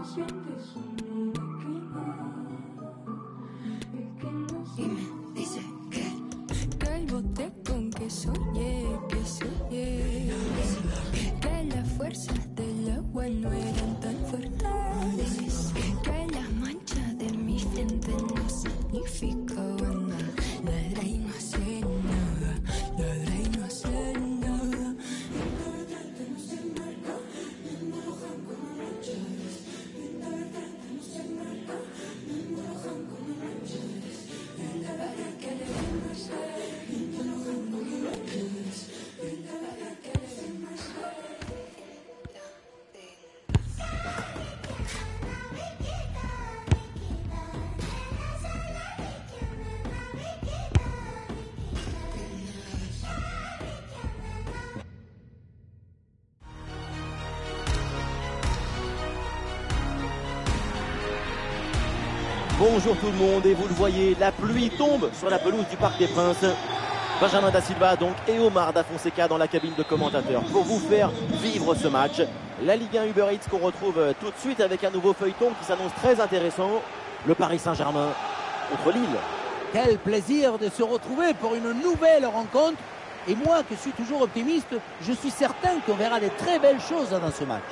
Bonjour tout le monde, et vous le voyez, la pluie tombe sur la pelouse du Parc des Princes. Benjamin Da Silva donc et Omar Da Fonseca dans la cabine de commentateurs pour vous faire vivre ce match. La Ligue 1 Uber Eats qu'on retrouve tout de suite avec un nouveau feuilleton qui s'annonce très intéressant. Le Paris Saint-Germain contre Lille. Quel plaisir de se retrouver pour une nouvelle rencontre. Et moi qui suis toujours optimiste, je suis certain qu'on verra de très belles choses dans ce match.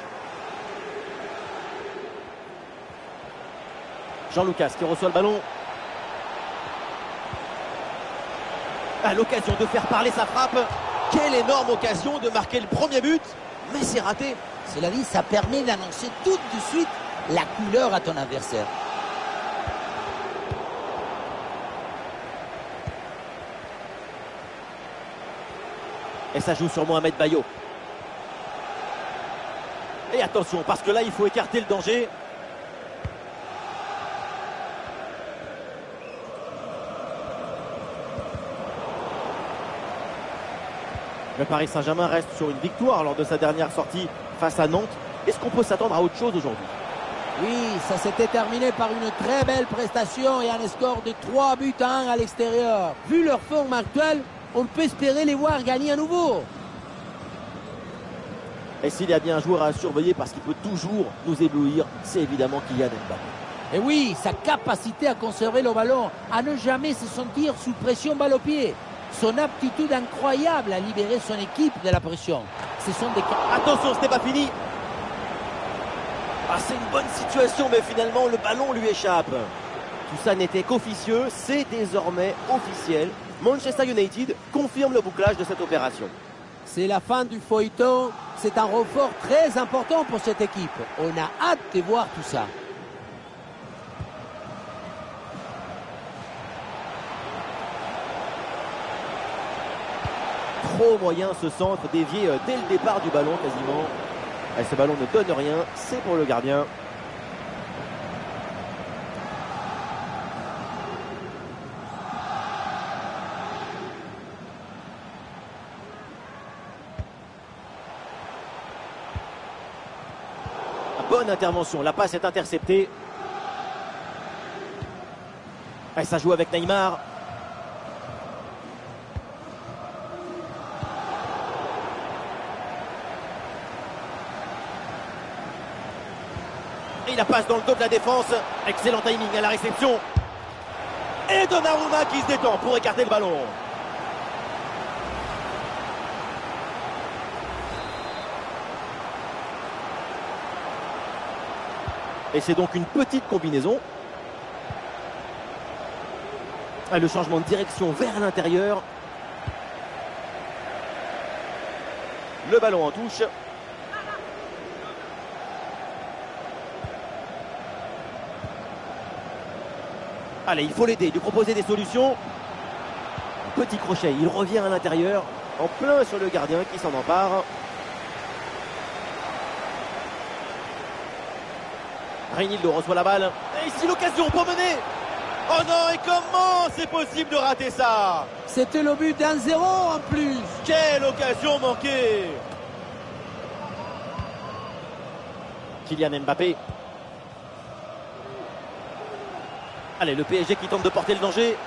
Jean Lucas qui reçoit le ballon. À l'occasion de faire parler sa frappe. Quelle énorme occasion de marquer le premier but. Mais c'est raté. Cela dit, ça permet d'annoncer tout de suite la couleur à ton adversaire. Et ça joue sur Mohamed Bayo. Et attention, parce que là, il faut écarter le danger. Le Paris Saint-Germain reste sur une victoire lors de sa dernière sortie face à Nantes. Est-ce qu'on peut s'attendre à autre chose aujourd'hui? Oui, ça s'était terminé par une très belle prestation et un score de 3-1 à l'extérieur. Vu leur forme actuelle, on peut espérer les voir gagner à nouveau. Et s'il y a bien un joueur à surveiller parce qu'il peut toujours nous éblouir, c'est évidemment Kylian Mbappé. Et oui, sa capacité à conserver le ballon, à ne jamais se sentir sous pression balle au pied. Son aptitude incroyable à libérer son équipe de la pression. Ce sont des... Attention, ce n'est pas fini. Ah, c'est une bonne situation, mais finalement, le ballon lui échappe. Tout ça n'était qu'officieux, c'est désormais officiel. Manchester United confirme le bouclage de cette opération. C'est la fin du feuilleton. C'est un renfort très important pour cette équipe. On a hâte de voir tout ça. Trop moyen ce centre, dévié dès le départ du ballon quasiment. Et ce ballon ne donne rien, c'est pour le gardien. Bonne intervention, la passe est interceptée. Et ça joue avec Neymar. Et la passe dans le dos de la défense. Excellent timing à la réception. Et Donnarumma qui se détend pour écarter le ballon. Et c'est donc une petite combinaison. Et le changement de direction vers l'intérieur. Le ballon en touche. Allez, il faut l'aider, lui proposer des solutions. Un petit crochet, il revient à l'intérieur. En plein sur le gardien qui s'en empare. Reinildo reçoit la balle. Et ici l'occasion pour mener. Oh non, et comment c'est possible de rater ça? C'était le but d'1-0 en plus. Quelle occasion manquée. Kylian Mbappé. Allez, le PSG qui tente de porter le danger.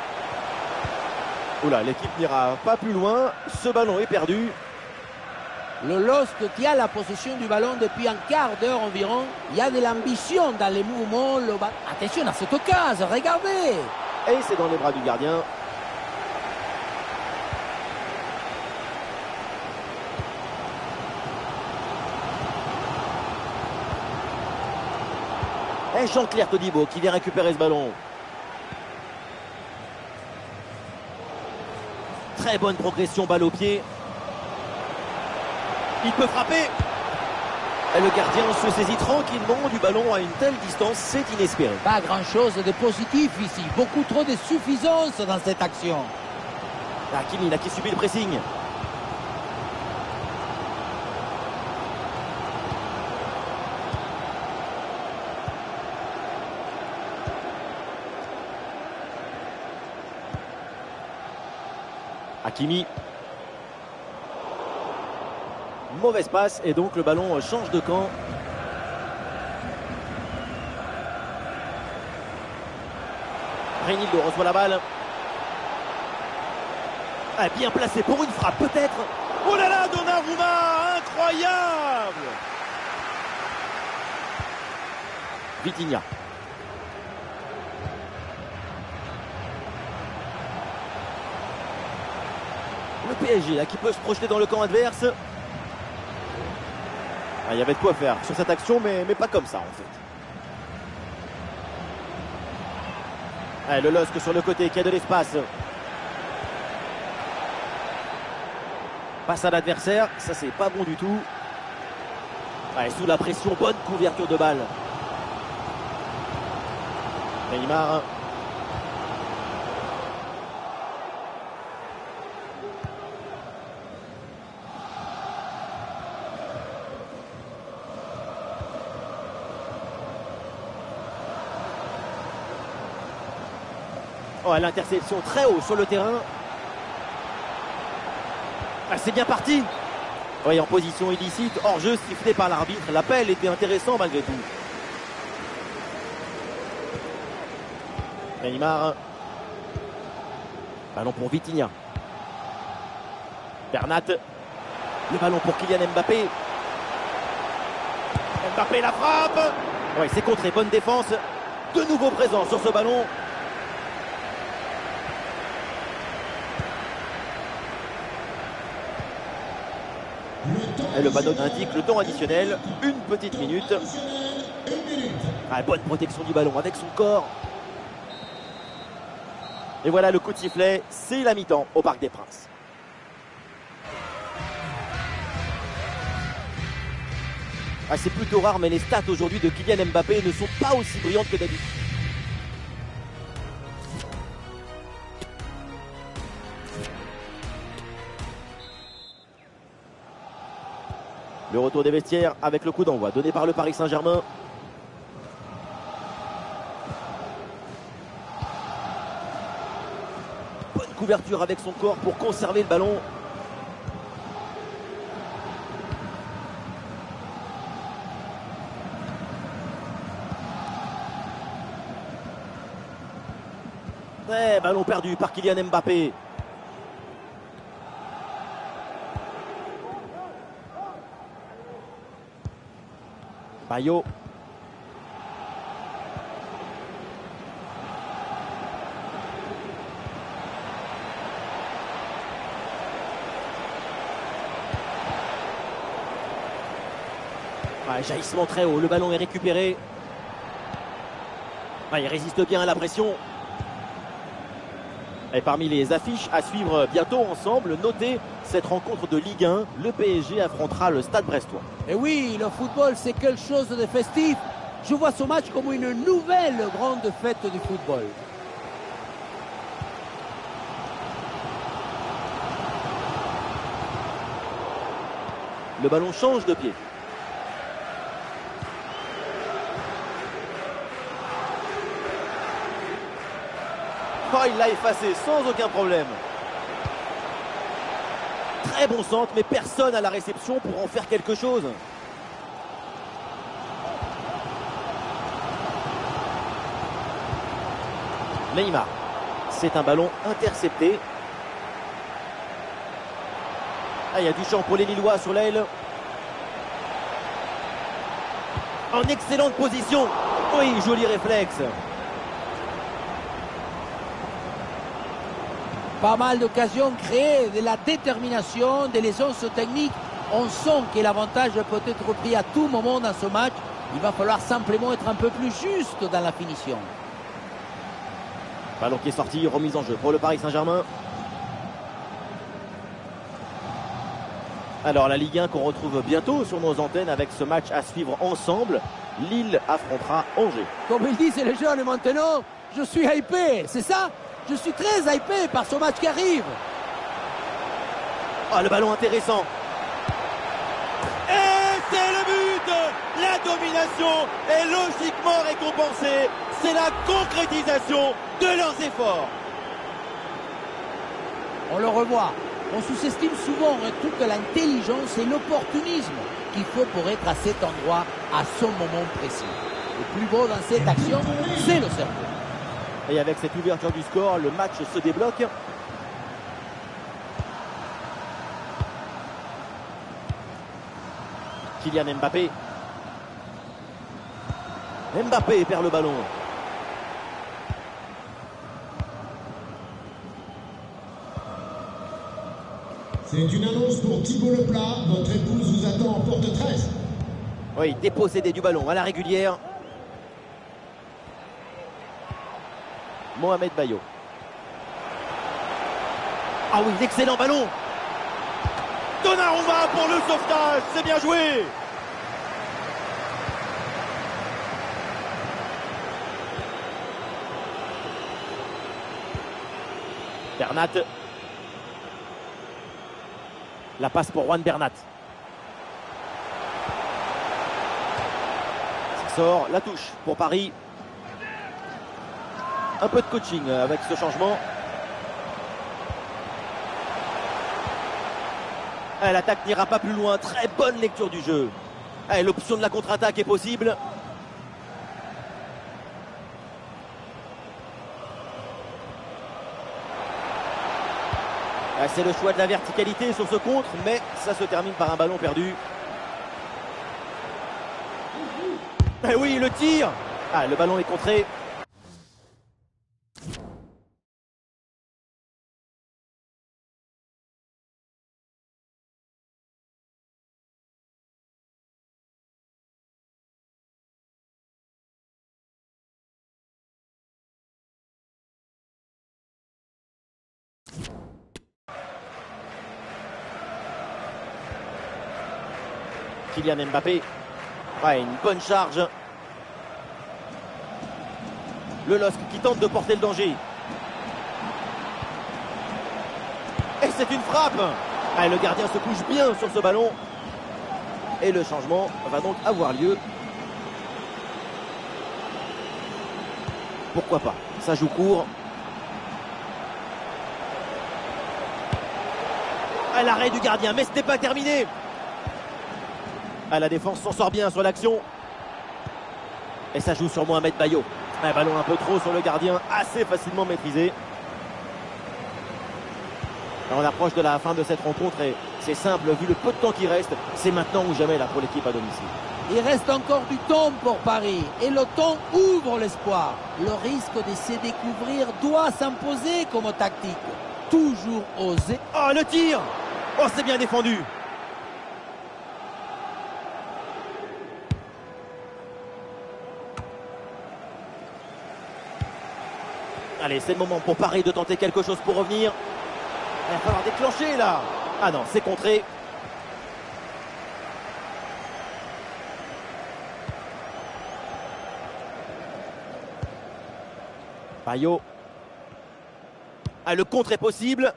Oula, l'équipe n'ira pas plus loin. Ce ballon est perdu. Le LOSC qui a la possession du ballon depuis un quart d'heure environ. Il y a de l'ambition dans les mouvements. Attention à cette occasion, regardez. Et c'est dans les bras du gardien. Et Jean-Claire Todibo qui vient récupérer ce ballon. Très bonne progression, balle au pied. Il peut frapper. Et le gardien se saisit tranquillement du ballon à une telle distance, c'est inespéré. Pas grand-chose de positif ici. Beaucoup trop de suffisance dans cette action. Hakimi là qui subit le pressing. Hakimi. Mauvaise passe et donc le ballon change de camp. Reinildo reçoit la balle. Ah, bien placé pour une frappe peut-être. Oh là là, Donnarumma, incroyable. Vitinha. Le PSG là qui peut se projeter dans le camp adverse. Il y avait de quoi faire sur cette action, mais pas comme ça en fait. Allez, le LOSC sur le côté qui a de l'espace. Passe à l'adversaire, ça c'est pas bon du tout. Allez, sous la pression, bonne couverture de balle. Neymar. Oh, l'interception très haut sur le terrain. Ah, c'est bien parti. Oui, en position illicite, hors-jeu sifflé par l'arbitre. L'appel était intéressant malgré tout. Neymar. Ballon pour Vitinha. Bernat. Le ballon pour Kylian Mbappé. Mbappé la frappe. Oui, c'est contré, bonne défense. De nouveau présent sur ce ballon. Et le panneau indique le temps additionnel, une petite minute. Ah, bonne protection du ballon avec son corps. Et voilà le coup de sifflet, c'est la mi-temps au Parc des Princes. Ah, c'est plutôt rare, mais les stats aujourd'hui de Kylian Mbappé ne sont pas aussi brillantes que d'habitude. Le retour des vestiaires avec le coup d'envoi donné par le Paris Saint-Germain. Bonne couverture avec son corps pour conserver le ballon. Ouais, ballon perdu par Kylian Mbappé. Bayo. Jaillissement très haut, le ballon est récupéré. Il résiste bien à la pression. Et parmi les affiches à suivre bientôt ensemble, notez cette rencontre de Ligue 1. Le PSG affrontera le Stade Brestois. Et oui, le football, c'est quelque chose de festif. Je vois ce match comme une nouvelle grande fête du football. Le ballon change de pied. Oh, il l'a effacé sans aucun problème. Très bon centre, mais personne à la réception pour en faire quelque chose. C'est un ballon intercepté. Ah, il y a du champ pour les Lillois sur l'aile. En excellente position. Oui, joli réflexe. Pas mal d'occasions créées, de la détermination, de l'aisance technique. On sent que l'avantage peut être pris à tout moment dans ce match. Il va falloir simplement être un peu plus juste dans la finition. Ballon qui est sorti, remise en jeu pour le Paris Saint-Germain. Alors la Ligue 1 qu'on retrouve bientôt sur nos antennes avec ce match à suivre ensemble. Lille affrontera Angers. Comme ils disent les jeunes maintenant, je suis hypé, c'est ça? Je suis très hypé par ce match qui arrive. Ah, le ballon intéressant. Et c'est le but. La domination est logiquement récompensée. C'est la concrétisation de leurs efforts. On le revoit. On sous-estime souvent toute l'intelligence et l'opportunisme qu'il faut pour être à cet endroit, à son moment précis. Le plus beau dans cette action, c'est le cerveau. Et avec cette ouverture du score, le match se débloque. Kylian Mbappé. Mbappé perd le ballon. C'est une annonce pour Thibaut Leplat. Votre épouse vous attend en porte 13. Oui, dépossédé du ballon à la régulière. Mohamed Bayo. Ah oui, l'excellent ballon. Donnarumma pour le sauvetage, c'est bien joué. Bernat. La passe pour Juan Bernat. Ça sort, la touche pour Paris. Un peu de coaching avec ce changement. L'attaque n'ira pas plus loin. Très bonne lecture du jeu. L'option de la contre-attaque est possible. C'est le choix de la verticalité sur ce contre, mais ça se termine par un ballon perdu. Oui, le tir. Le ballon est contré. Kylian Mbappé. Une bonne charge. Le LOSC qui tente de porter le danger. Et c'est une frappe. Le gardien se couche bien sur ce ballon. Et le changement va donc avoir lieu. Pourquoi pas? Ça joue court. L'arrêt du gardien, mais ce n'est pas terminé. La défense s'en sort bien sur l'action. Et ça joue sur Mohamed Bayo. Un ballon un peu trop sur le gardien, assez facilement maîtrisé. On approche de la fin de cette rencontre et c'est simple, vu le peu de temps qui reste, c'est maintenant ou jamais là pour l'équipe à domicile. Il reste encore du temps pour Paris et le temps ouvre l'espoir. Le risque de se découvrir doit s'imposer comme tactique. Toujours oser. Oh, le tir! Oh, c'est bien défendu! Allez, c'est le moment pour Paris de tenter quelque chose pour revenir. Il va falloir déclencher là. Ah non, c'est contré. Bayo. Le contre est possible.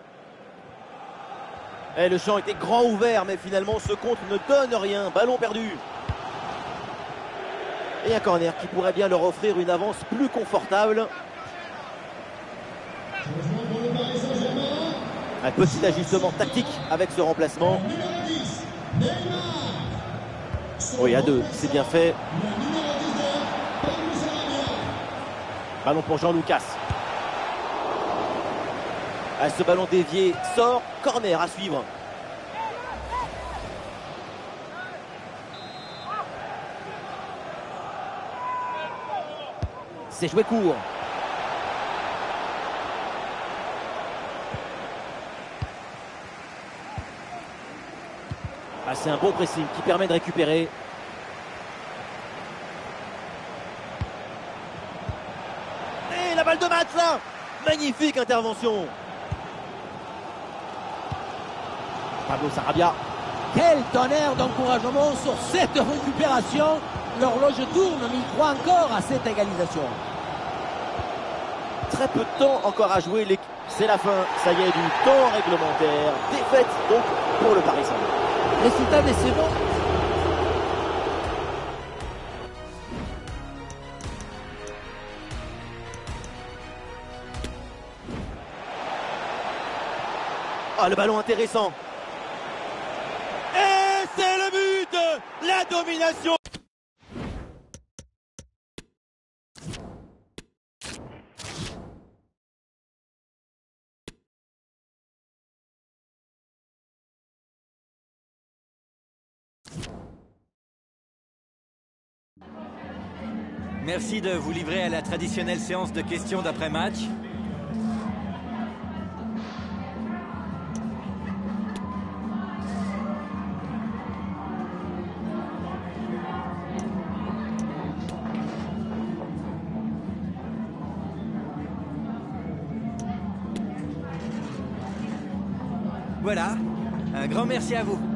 Le champ était grand ouvert, mais finalement ce contre ne donne rien. Ballon perdu. Et un corner qui pourrait bien leur offrir une avance plus confortable. Un petit ajustement tactique avec ce remplacement. Oui, à deux, c'est bien fait. Ballon pour Jean-Lucas. Ce ballon dévié sort. Corner à suivre. C'est joué court. Ah, c'est un bon pressing qui permet de récupérer. Et la balle de match là. Magnifique intervention. Pablo Sarabia. Quel tonnerre d'encouragement sur cette récupération. L'horloge tourne, mais il croit encore à cette égalisation. Très peu de temps encore à jouer. C'est la fin, ça y est, du temps réglementaire. Défaite donc pour le Paris Saint-Germain. Résultat décevant. Ah, le ballon intéressant. Et c'est le but. La domination. Merci de vous livrer à la traditionnelle séance de questions d'après-match. Voilà, un grand merci à vous.